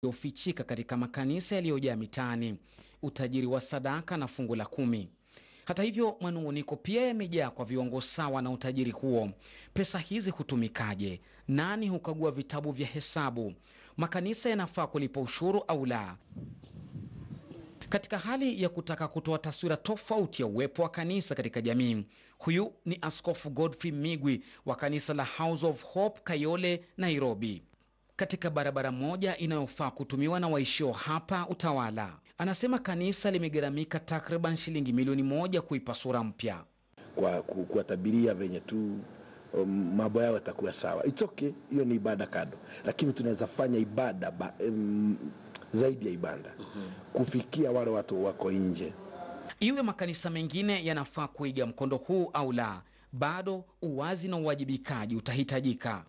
ufichika katika makanisa yaliyojaa mitaani, utajiri wa sadaka na fungu la 10. Hata hivyo, manunguniko pia yamejaa kwa viwango sawa na utajiri huo. Pesa hizi hutumikaje? Nani hukagua vitabu vya hesabu? Makanisa yanafaa kulipa ushuru au la? Katika hali ya kutaka kutoa taswira tofauti ya uwepo wa kanisa katika jamii, huyu ni Askofu Godfrey Migwi wa kanisa la House of Hope Kayole, Nairobi, katika barabara moja inayofaa kutumiwa na waishio hapa Utawala. Anasema kanisa limegharamika takriban shilingi milioni 1 kuipa sura mpya, kwa kuwatabiria venye tu mambo yao yatakuwa sawa. It's okay, hiyo ni ibada kado, lakini tunaweza fanya ibada zaidi ya ibada, kufikia wale watu wako nje. Iwe makanisa mengine yanafaa kuiga mkondo huu au la, bado uwazi na uwajibikaji utahitajika.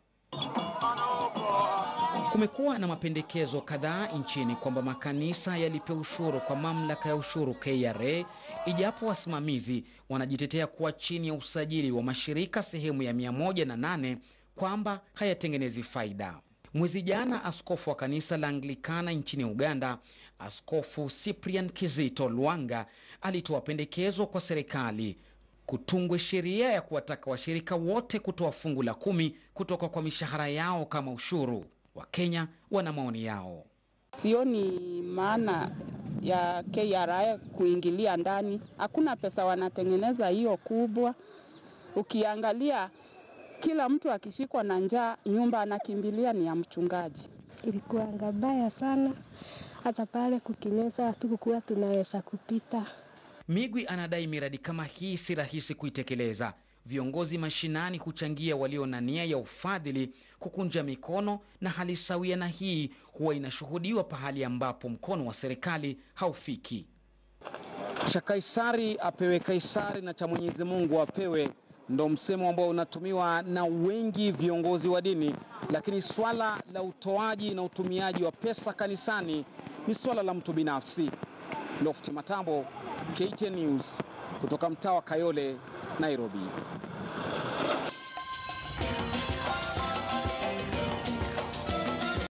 Kumekuwa na mapendekezo kadhaa nchini kwamba makanisa yalipe ushuru kwa mamlaka ya ushuru KRA, ijapo wasimamizi wanajitetea kuwa chini ya usajili wa mashirika sehemu ya 108 kwamba hayatengenezi faida. Mwezi jana, askofu wa kanisa la Anglikana nchini Uganda, Askofu Cyprian Kizito Lwanga, alitoa pendekezo kwa serikali kutungwe sheria ya kuwataka washirika wote kutoa fungu la 10 kutoka kwa mishahara yao kama ushuru. Wakenya wana maoni yao. Sioni maana ya KRA kuingilia ndani. Hakuna pesa wanatengeneza hiyo kubwa. Ukiangalia kila mtu akishikwa na njaa, nyumba anakimbilia ni ya mchungaji. Ilikuwa ngabaya sana, hata pale kukinyesha hatukuwa tunaweza kupita. Migwi anadai miradi kama hii si rahisi kuitekeleza. Viongozi mashinani kuchangia walio na nia ya ufadhili kukunja mikono, na hali sawia na hii huwa inashuhudiwa pahali ambapo mkono wa serikali haufiki. Cha Kaisari apewe Kaisari na cha Mwenyezi Mungu apewe, ndo msemo ambao unatumiwa na wengi viongozi wa dini, lakini swala la utoaji na utumiaji wa pesa kanisani ni swala la mtu binafsi. Lofty Matambo, KTN News, kutoka mtaa wa Kayole, Nairobi.